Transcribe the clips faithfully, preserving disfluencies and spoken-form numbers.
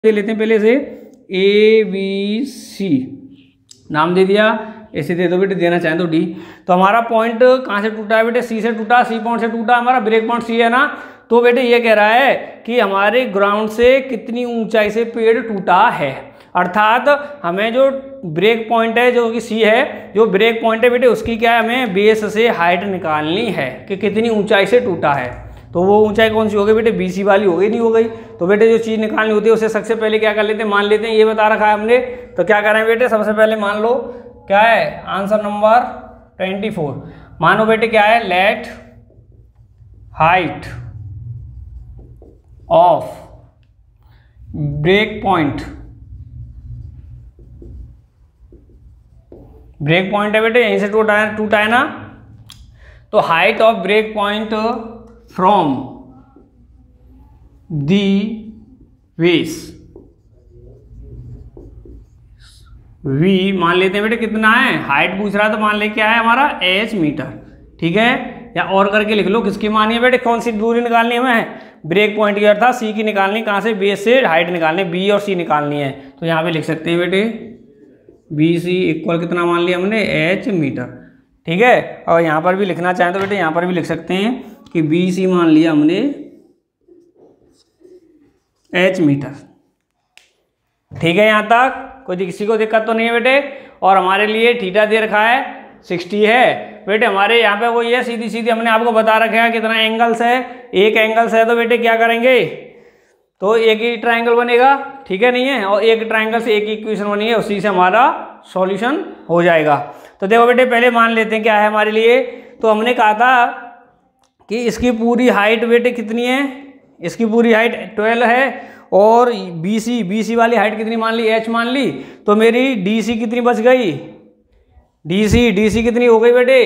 दे लेते हैं पहले से, ए बी सी नाम दे दिया, ऐसे दे दो बेटे, देना चाहें तो डी। तो हमारा पॉइंट कहाँ से टूटा है बेटे? सी से टूटा, सी पॉइंट से टूटा, हमारा ब्रेक पॉइंट सी है ना। तो बेटे ये कह रहा है कि हमारे ग्राउंड से कितनी ऊंचाई से पेड़ टूटा है, अर्थात हमें जो ब्रेक पॉइंट है जो कि सी है, जो ब्रेक पॉइंट है बेटे उसकी क्या है, हमें बेस से हाइट निकालनी है कि कितनी ऊंचाई से टूटा है। तो वो ऊंचाई कौन सी हो गई बेटे? बीसी वाली हो गई, नहीं हो गई? तो बेटे जो चीज़ निकालनी होती है उसे सबसे पहले क्या कर लेते हैं, मान लेते हैं, ये बता रखा है हमने। तो क्या करें बेटे, सबसे पहले मान लो क्या है आंसर नंबर ट्वेंटी फोर। मानो बेटे क्या है, let height of break point, break point है बेटे यहीं से टूटा है, टूटा है ना। तो height of break point from the base, we मान लेते हैं बेटे कितना है, हाइट पूछ रहा है तो मान ले क्या है हमारा एच मीटर, ठीक है। या और करके लिख लो, किसकी मानी है बेटे, कौन सी दूरी निकालनी है हमें, ब्रेक पॉइंट की अर्थात सी की निकालनी, कहाँ से, बेस से हाइट निकालनी, बी और सी निकालनी है। तो यहाँ पे लिख सकते हैं बेटे बी सी इक्वल कितना मान लिया हमने, एच मीटर, ठीक है। और यहाँ पर भी लिखना चाहें तो बेटे यहाँ पर भी लिख सकते हैं कि बी सी मान लिया हमने एच मीटर, ठीक है। यहाँ तक कोई किसी को दिक्कत तो नहीं है बेटे। और हमारे लिए थीटा दे रखा है सिक्सटी है बेटे, हमारे यहाँ पे वो ये सीधी सीधी हमने आपको बता रखा है कितना एंगल्स है, एक एंगल्स है। तो बेटे क्या करेंगे, तो एक ही ट्रायंगल बनेगा, ठीक है नहीं है, और एक ट्रायंगल से एक इक्वेशन बनी है, उसी से हमारा सॉल्यूशन हो जाएगा। तो देखो बेटे पहले मान लेते हैं क्या है हमारे लिए। तो हमने कहा था कि इसकी पूरी हाइट बेटे कितनी है, इसकी पूरी हाइट ट्वेल्व है, और बी सी बी सी वाली हाइट कितनी मान ली, एच मान ली। तो मेरी डी सी कितनी बच गई, डी सी डी सी कितनी हो गई बेटे,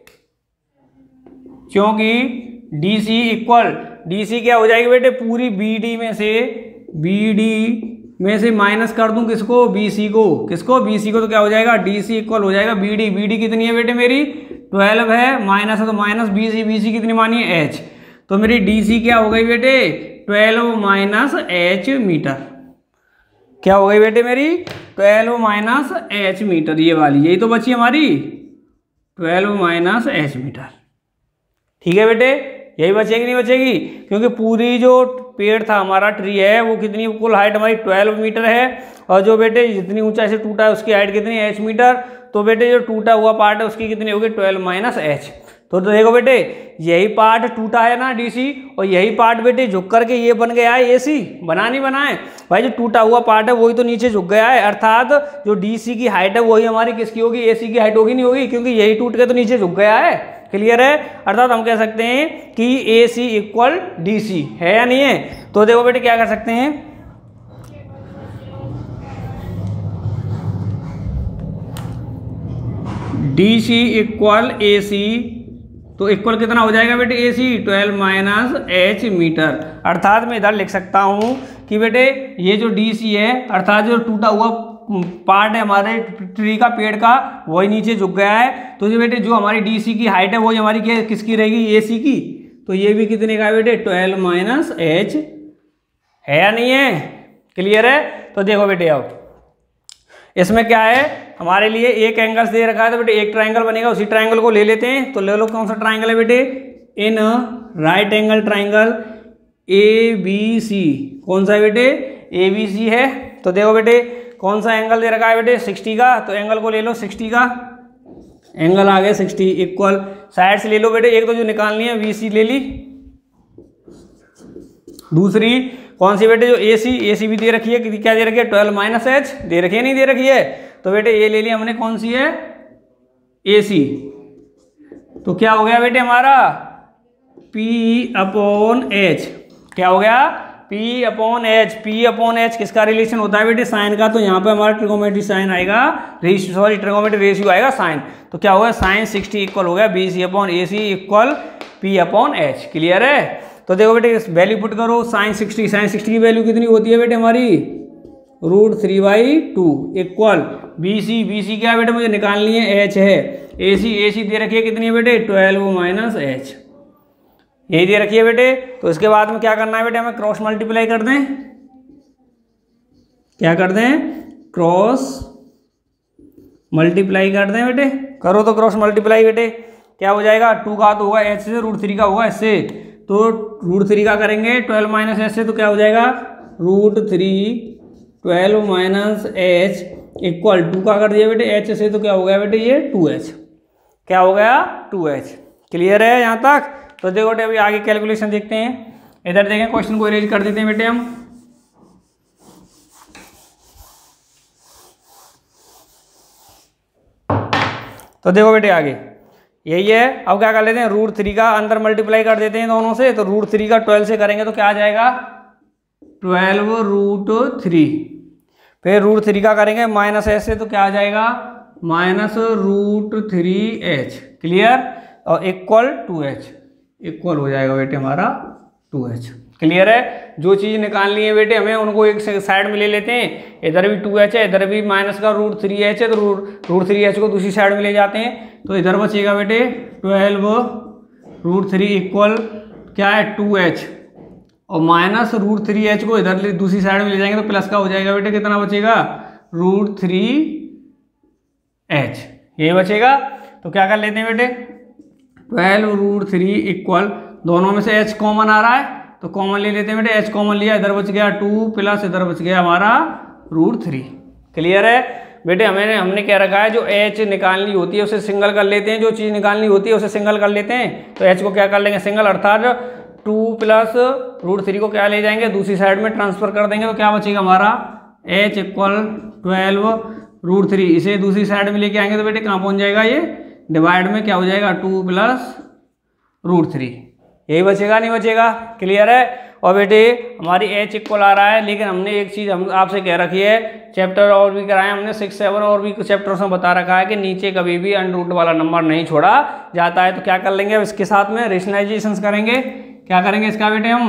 क्योंकि D C equal, D C क्या हो जाएगी बेटे, पूरी बी डी में से, बी डी में से माइनस कर दूं किसको, बी सी को, किसको, बी सी को। तो क्या हो जाएगा, डी सी इक्वल हो जाएगा बी डी, बी डी कितनी है बेटे मेरी ट्वेल्व है, माइनस है तो minus B C, B C कितनी मानी है एच। तो मेरी डी सी क्या हो गई बेटे, ट्वेल्व माइनस एच मीटर, क्या हो गई बेटे मेरी ट्वेल्व माइनस एच मीटर, ये वाली यही तो बची हमारी ट्वेल्व माइनस एच मीटर, ठीक है बेटे। यही बचेगी नहीं बचेगी, क्योंकि पूरी जो पेड़ था हमारा ट्री है वो कितनी, कुल हाइट हमारी ट्वेल्व मीटर है, और जो बेटे जितनी ऊंचाई से टूटा है उसकी हाइट कितनी, एच मीटर। तो बेटे जो टूटा हुआ पार्ट है उसकी कितनी होगी, ट्वेल्व माइनस एच। तो देखो बेटे यही पार्ट टूटा है ना डीसी, और यही पार्ट बेटे झुक करके ये बन गया है एसी, बना नहीं बना है भाई, जो टूटा हुआ पार्ट है वही तो नीचे झुक गया है, अर्थात जो डीसी की हाइट है वही हमारी किसकी होगी, एसी की हाइट होगी, नहीं होगी, क्योंकि यही टूट के तो नीचे झुक गया है। क्लियर है, अर्थात हम कह सकते हैं कि ए सी इक्वल डी सी है या नहीं है। तो देखो बेटे क्या कर सकते हैं, डी सी इक्वल ए सी, तो इक्वल कितना हो जाएगा बेटे, A C twelve minus H metre. अर्थात मैं इधर लिख सकता हूं कि बेटे ये जो डी सी है, अर्थात जो टूटा हुआ पार्ट है हमारे ट्री का, पेड़ का, वही नीचे झुक गया है। तो जो बेटे जो हमारी डीसी की हाइट है वही हमारी क्या किसकी रहेगी, एसी की। तो ये भी कितने का है बेटे, ट्वेल्व माइनस एच है या नहीं है। क्लियर है। तो देखो बेटे अब इसमें क्या है, हमारे लिए एक एंगल दे रखा है, तो बेटे एक ट्रायंगल बनेगा, उसी ट्रायंगल को ले लेते हैं। तो ले लो कौन सा ट्रायंगल है बेटे, in right angle triangle A B C, कौन सा है बेटे, ए बी सी है। तो देखो बेटे कौन सा एंगल दे रखा है बेटे, सिक्सटी का। तो एंगल को ले लो सिक्सटी का, एंगल आ गया सिक्सटी इक्वल, साइड से ले लो बेटे, एक तो जो निकालनी है वी सी ले ली, दूसरी कौन सी बेटे, जो ए सी, ए सी भी दे रखी है, क्या दे रखी है, ट्वेल्व माइनस एच दे रखी है, नहीं दे रखी है। तो बेटे ये ले लिया हमने, कौन सी है, ए सी। तो क्या हो गया बेटे हमारा P अपॉन एच, क्या हो गया P upon H. P upon H किसका रिलेशन होता है बेटे, साइन का। तो यहाँ पे हमारा ट्रिगोनोमेट्री साइन आएगा, सॉरी ट्रिगोनोमेट्री रेशियो आएगा साइन। तो क्या होगा, साइन सिक्सटी इक्वल हो गया B C upon A C equal P upon H. Clear है। तो देखो बेटे वैल्यू पुट करो, साइन सिक्सटी, साइन सिक्सटी की वैल्यू कितनी होती है बेटे हमारी, root three by two equal B C, B C क्या बेटे मुझे निकालनी है, एच है। ए सी, ए सी दे रखी है कितनी है बेटे, ट्वेल्व माइनस एच, यही दे रखी है बेटे। तो इसके बाद में क्या करना है बेटे, हमें क्रॉस मल्टीप्लाई कर दें, क्या कर दें, क्रॉस मल्टीप्लाई कर दें बेटे, करो तो क्रॉस मल्टीप्लाई बेटे, क्या हो जाएगा, टू का तो होगा एच से, रूट थ्री का होगा इससे, तो रूट थ्री का करेंगे ट्वेल्व माइनस एच से, तो क्या हो जाएगा root three twelve minus H equal two का कर दिया बेटे एच से, तो क्या हो गया बेटे ये टू एच, क्या हो गया टू एच। क्लियर है यहाँ तक। तो देखो बेटे अभी आगे कैलकुलेशन देखते हैं, इधर देखें क्वेश्चन को इरेज कर देते हैं बेटे हम। तो देखो बेटे आगे यही है, अब क्या कर लेते हैं, रूट थ्री का अंदर मल्टीप्लाई कर देते हैं दोनों से, तो रूट थ्री का ट्वेल्व से करेंगे तो क्या आ जाएगा ट्वेल्व रूट थ्री, फिर रूट थ्री का करेंगे माइनस एच से, तो क्या आ जाएगा minus root three H. Clear, और इक्वल टू एच, इक्वल हो जाएगा बेटे हमारा टू एच। क्लियर है। जो चीज़ निकालनी है बेटे हमें उनको एक साइड में ले लेते हैं, इधर भी टू एच है, इधर भी माइनस का रूट थ्री एच है, तो रूट रूट थ्री एच को दूसरी साइड में ले जाते हैं, तो इधर बचेगा बेटे ट्वेल्व रूट थ्री इक्वल क्या है टू एच, और माइनस रूट थ्री एच को इधर दूसरी साइड में ले जाएंगे तो प्लस का हो जाएगा बेटे, कितना बचेगा रूट थ्री एच, ये बचेगा। तो क्या कर लेते हैं बेटे ट्वेल्व रूट थ्री इक्वल, दोनों में से एच कॉमन आ रहा है तो कॉमन ले लेते हैं बेटे, एच कॉमन लिया, इधर बच गया टू प्लस इधर बच गया हमारा रूट थ्री। क्लियर है बेटे, हमें हमने क्या रखा है, जो एच निकालनी होती है उसे सिंगल कर लेते हैं, जो चीज़ निकालनी होती है उसे सिंगल कर लेते हैं, तो एच को क्या कर लेंगे सिंगल, अर्थात टू प्लस रूट थ्री को क्या ले जाएंगे दूसरी साइड में ट्रांसफर कर देंगे, तो क्या बचेगा हमारा H equal twelve root three, इसे दूसरी साइड में लेके आएंगे तो बेटे कहाँ पहुँच जाएगा ये डिवाइड में, क्या हो जाएगा टू प्लस रूट थ्री, यही बचेगा नहीं बचेगा। क्लियर है। और बेटे हमारी एच इक्वल आ रहा है, लेकिन हमने एक चीज़ हम आपसे कह रखी है, चैप्टर और भी कराए हमने सिक्स सेवन और भी चैप्टर्स में बता रखा है कि नीचे कभी भी अंडर रूट वाला नंबर नहीं छोड़ा जाता है, तो क्या कर लेंगे इसके साथ में रेशनलाइजेशंस करेंगे, क्या करेंगे इसका बेटे हम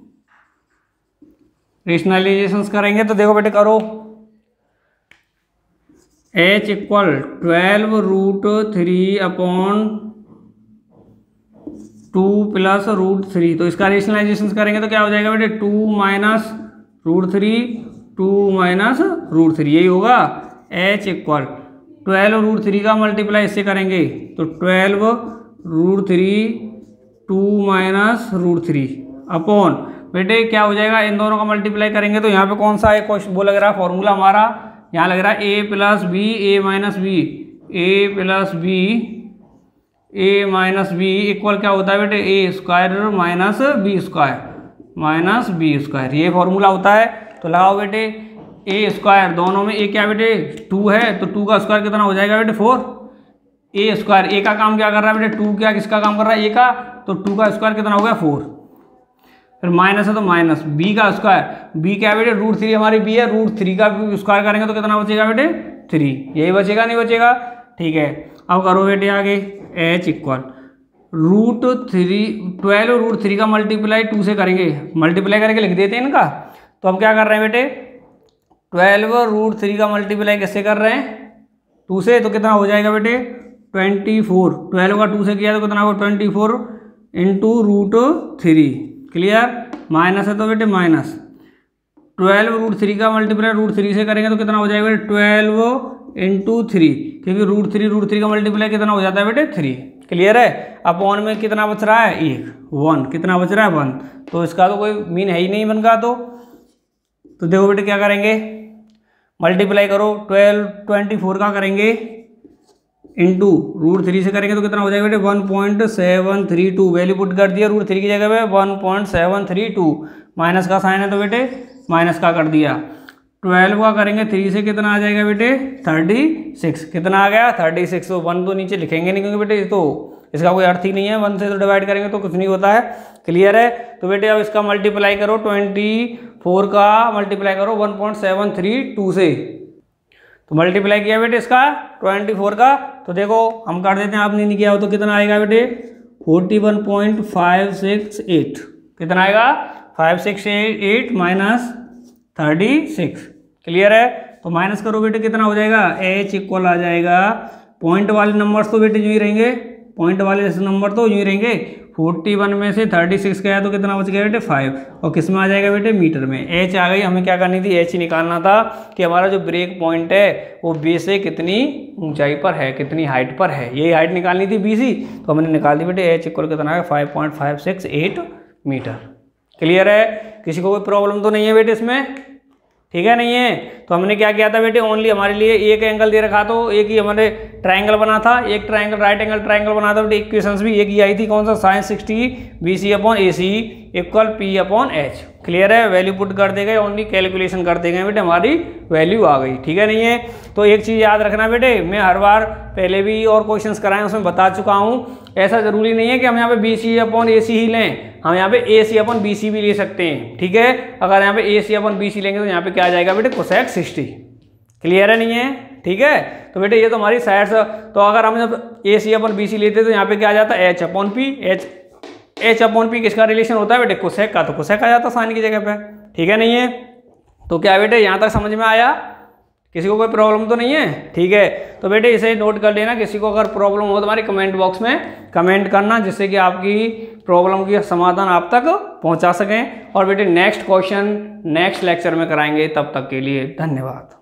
रेशनलाइजेशंस करेंगे। तो देखो बेटे करो, H equal twelve root three upon two plus root three, तो इसका रेशनलाइजेशन करेंगे तो क्या हो जाएगा बेटे two minus root three, two minus root three, यही होगा H equal twelve root three का मल्टीप्लाई इससे करेंगे तो twelve root three two minus root three upon बेटे क्या हो जाएगा, इन दोनों का मल्टीप्लाई करेंगे तो यहाँ पे कौन सा है क्वेश्चन वो लग रहा है फॉर्मूला हमारा, यहाँ लग रहा है A plus B A minus B, A plus B A minus B equal क्या होता है बेटे A square minus B square minus B square, ये फॉर्मूला होता है। तो लगाओ बेटे ए स्क्वायर, दोनों में ए क्या बेटे टू है, तो टू का स्क्वायर कितना हो जाएगा बेटे फोर, ए स्क्वायर ए का काम क्या कर रहा है बेटे टू, क्या किसका काम कर रहा है ए का, तो टू का स्क्वायर कितना हो गया फोर, फिर माइनस है तो माइनस बी का स्क्वायर, बी क्या बेटे रूट थ्री हमारी बी है, रूट थ्री का स्क्वायर करेंगे तो कितना बचेगा बेटे थ्री, यही बचेगा नहीं बचेगा। ठीक है, अब करो बेटे आगे H equal root three twelve root three का मल्टीप्लाई टू से करेंगे, मल्टीप्लाई करके लिख देते हैं इनका। तो अब क्या कर रहे हैं बेटे ट्वेल्व रूट थ्री का मल्टीप्लाई कैसे कर रहे हैं टू से, तो कितना हो जाएगा बेटे ट्वेंटी फोर, ट्वेल्व का टू से किया तो कितना होगा twenty four into root three. Clear, minus है तो बेटे माइनस ट्वेल्व रूट थ्री का मल्टीप्लाई रूट थ्री से करेंगे तो कितना हो जाएगा बेटे ट्वेल्व इंटू थ्री, क्योंकि रूट थ्री रूट थ्री का मल्टीप्लाई कितना हो जाता है बेटे थ्री। क्लियर है। अपॉन में कितना बच रहा है एक, वन, कितना बच रहा है वन, तो इसका तो कोई मीन है ही नहीं वन का। तो तो देखो बेटे क्या करेंगे मल्टीप्लाई करो, ट्वेल्व ट्वेंटी फोर का करेंगे इंटू रूट थ्री से करेंगे तो कितना हो जाएगा बेटे one point seven three two, value put कर दिया रूट थ्री की जगह पे one point seven three two, minus का साइन है तो बेटे माइनस का कर दिया। ट्वेल्व का करेंगे थ्री से कितना आ जाएगा बेटे थर्टी सिक्स, कितना आ गया थर्टी सिक्स। तो वन तो नीचे लिखेंगे नहीं क्योंकि बेटे तो इसका कोई अर्थ ही नहीं है, वन से तो डिवाइड करेंगे तो कुछ नहीं होता है। क्लियर है। तो बेटे अब इसका मल्टीप्लाई करो ट्वेंटी फोर का मल्टीप्लाई करो one point seven three two से, तो मल्टीप्लाई किया बेटे इसका ट्वेंटी फोर का, तो देखो हम कर देते हैं, आपने नहीं किया हो तो कितना आएगा बेटे forty one point five six eight, कितना आएगा five six eight minus thirty six. Clear है। तो माइनस करो बेटे कितना हो जाएगा एच इक्वल आ जाएगा, पॉइंट वाले नंबर्स तो बेटे यूँ ही रहेंगे, पॉइंट वाले नंबर तो यूँ ही रहेंगे, फोर्टी वन में से थर्टी सिक्स गया तो कितना बच गया बेटे फाइव, और किस में आ जाएगा बेटे मीटर में। एच आ गई, हमें क्या करनी थी एच निकालना था कि हमारा जो ब्रेक पॉइंट है वो बी से कितनी ऊंचाई पर है, कितनी हाइट पर है, यही हाइट निकालनी थी बी सी, तो हमने निकाल दी बेटे एच इक्वल कितना है five point five six eight metre. Clear है, किसी को कोई प्रॉब्लम तो नहीं है बेटे इसमें, ठीक है नहीं है। तो हमने क्या किया था बेटे ओनली हमारे लिए एक एंगल दे रखा, तो एक ही हमारे ट्रायंगल बना था, एक ट्रायंगल राइट एंगल ट्रायंगल बना था बेटे, इक्वेशंस भी एक ही आई थी, कौन सा sine sixty B C upon A C equal P upon H. Clear है, वैल्यू पुट कर दे गए, ओनली कैलकुलेशन कर दे गए बेटे, हमारी वैल्यू आ गई, ठीक है नहीं है। तो एक चीज़ याद रखना बेटे, मैं हर बार पहले भी और क्वेश्चंस कराए उसमें बता चुका हूँ, ऐसा जरूरी नहीं है कि हम यहाँ पे बी सी अपॉन ए सी ही लें, हम यहाँ पे ए सी अपॉन बी सी भी ले सकते हैं, ठीक है। अगर यहाँ पे ए सी अपॉन बी सी लेंगे तो यहाँ पे क्या आ जाएगा बेटे कोसेक सिक्सटी। क्लियर है नहीं है, ठीक है। तो बेटे ये तो हमारी साइड से, तो अगर हम जब ए सी अपॉन बी सी लेते तो यहाँ पे क्या आ जाता है H upon P, H H upon P किसका रिलेशन होता है बेटे कोसेक का, तो कोसेक आ जाता है साइन की जगह पे, ठीक है नहीं है। तो क्या बेटे यहाँ तक समझ में आया, किसी को कोई प्रॉब्लम तो नहीं है, ठीक है। तो बेटे इसे नोट कर लेना, किसी को अगर प्रॉब्लम हो तो हमारे कमेंट बॉक्स में कमेंट करना, जिससे कि आपकी प्रॉब्लम की समाधान आप तक पहुंचा सकें। और बेटे नेक्स्ट क्वेश्चन नेक्स्ट लेक्चर में कराएंगे, तब तक के लिए धन्यवाद।